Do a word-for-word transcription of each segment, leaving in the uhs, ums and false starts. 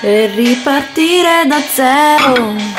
e ripartire da zero.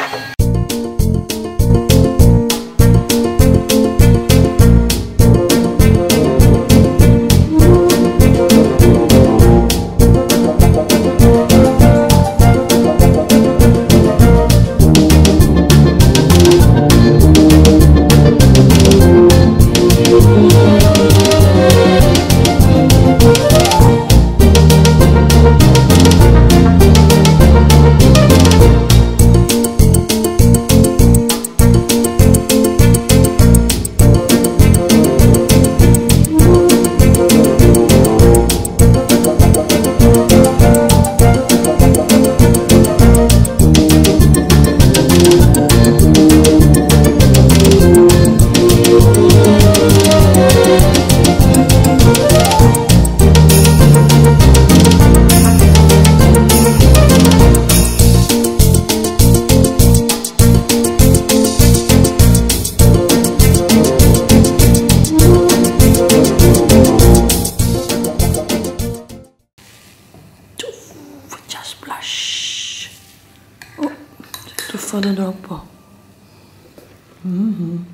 Splash. Oh, si è tuffato troppo. Mm-hmm.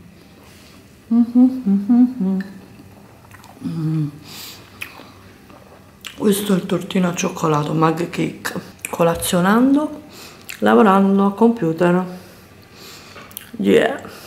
Mm-hmm. Mm. Questo è il tortino al cioccolato Mag Cake. Colazionando, lavorando al computer. Yeah.